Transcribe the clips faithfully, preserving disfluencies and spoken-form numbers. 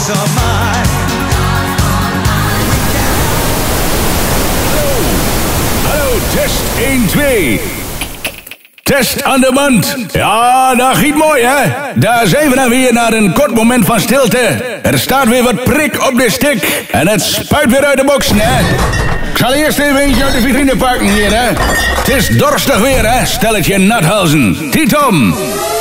are mine. Hallo, test één, twee. Test aan de band. Ja, dat giet mooi, hè? Daar zijn we dan weer naar een kort moment van stilte. Er staat weer wat prik op de stick. En het spuit weer uit de boksen, hè? Ik zal eerst even eentje uit de vitrine pakken hier, hè? Het is dorstig weer, hè? Stelletje nathalzen. Tietom.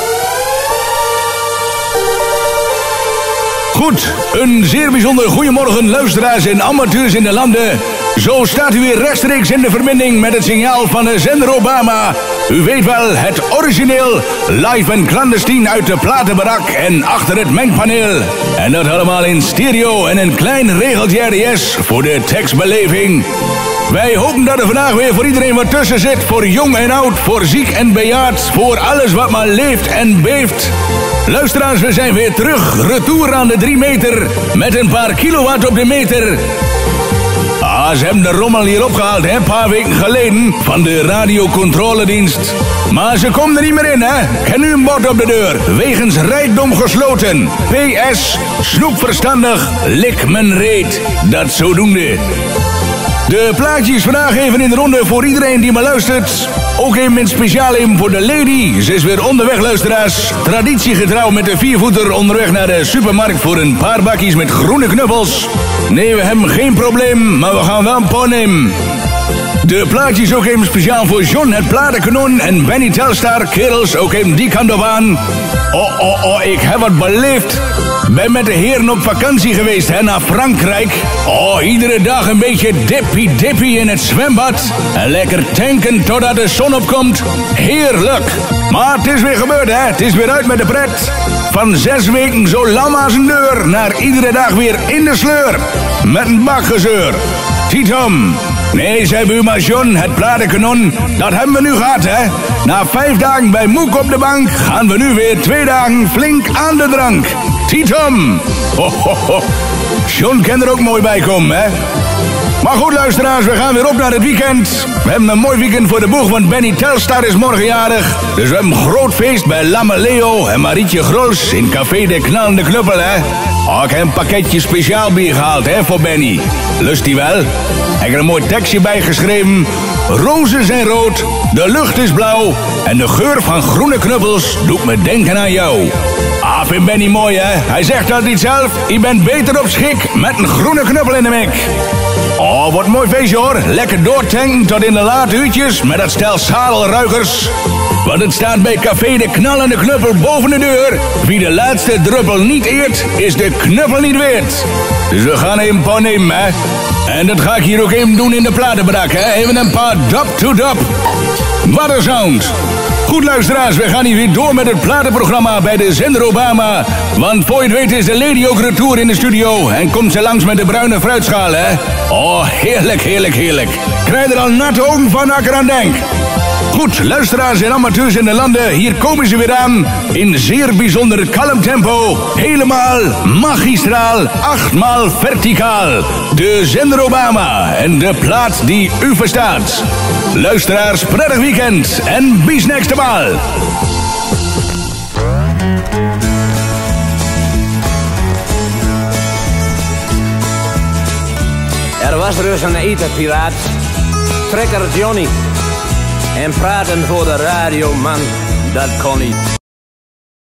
Goed, een zeer bijzonder goedemorgen luisteraars en amateurs in de landen. Zo staat u weer rechtstreeks in de verbinding met het signaal van de zender Obama. U weet wel, het origineel, live en clandestien uit de platenbarak en achter het mengpaneel. En dat allemaal in stereo en een klein regeltje R D S voor de tekstbeleving. Wij hopen dat er vandaag weer voor iedereen wat tussen zit. Voor jong en oud, voor ziek en bejaard, voor alles wat maar leeft en beeft. Luisteraars, we zijn weer terug, retour aan de drie meter, met een paar kilowatt op de meter. Ah, ze hebben de rommel hier opgehaald, hè, een paar weken geleden, van de radiocontroledienst. Maar ze komen er niet meer in, hè. Ken u een bord op de deur, wegens rijkdom gesloten. P S, snoepverstandig, lik men reet. Dat zodoende. De plaatjes vandaag even in de ronde voor iedereen die maar luistert. Ook even in speciaal even voor de lady. Ze is weer onderweg, luisteraars. Traditiegetrouw met de viervoeter onderweg naar de supermarkt voor een paar bakjes met groene knuffels. Nee, we hebben geen probleem, maar we gaan wel een paar nemen. De plaatjes ook even speciaal voor John, het platenkanon, en Benny Telstar. Kerels, ook even die kant op aan. Oh, oh, oh, ik heb wat beleefd. Ben met de heren op vakantie geweest, hè, naar Frankrijk. Oh, iedere dag een beetje dippy-dippy in het zwembad. En lekker tanken totdat de zon opkomt. Heerlijk. Maar het is weer gebeurd, hè. Het is weer uit met de pret. Van zes weken zo lam als een deur, naar iedere dag weer in de sleur. Met een bakgezeur. Tietom. Nee, zei buurman John, het platenkanon, dat hebben we nu gehad, hè. Na vijf dagen bij Moek op de bank, gaan we nu weer twee dagen flink aan de drank. Tietom. Ho, ho, ho. John kan er ook mooi bij komen, hè. Maar goed, luisteraars, we gaan weer op naar het weekend. We hebben een mooi weekend voor de boeg, want Benny Telstar is morgen jarig. Dus we hebben een groot feest bij Lamme Leo en Marietje Grols in Café de Knallende Knuppel, hè. Oh, ik heb een pakketje speciaal bier gehaald, hè, voor Benny. Lust die wel? Ik heb er een mooi tekstje bij geschreven. Rozen zijn rood, de lucht is blauw en de geur van groene knuppels doet me denken aan jou. Ah, vind Benny mooi, hè? Hij zegt dat niet zelf. Je bent beter op schik met een groene knuppel in de mik. Oh, wat een mooi feestje, hoor. Lekker doortanken tot in de late uurtjes met dat stel zadelruikers. Want het staat bij Café de Knallende Knuppel boven de deur. Wie de laatste druppel niet eert, is de knuppel niet weert. Dus we gaan even een paar nemen, hè. En dat ga ik hier ook even doen in de platenbrak, hè. Even een paar dap-to-dap. Wat een sound. Goed, luisteraars, we gaan hier weer door met het platenprogramma bij de zender Obama. Want voor je het weet is de lady ook retour in de studio. En komt ze langs met de bruine fruitschaal, hè. Oh, heerlijk, heerlijk, heerlijk. Krijg er al natte ogen van als ik eraan denk. Goed, luisteraars en amateurs in de landen, hier komen ze weer aan. In zeer bijzonder kalm tempo. Helemaal magistraal, achtmaal verticaal. De zender Obama en de plaat die u verstaat. Luisteraars, prettig weekend en bis next maal. Er was dus een etenpiraat, Trekker Johnny. En praten voor de radioman, dat kon niet.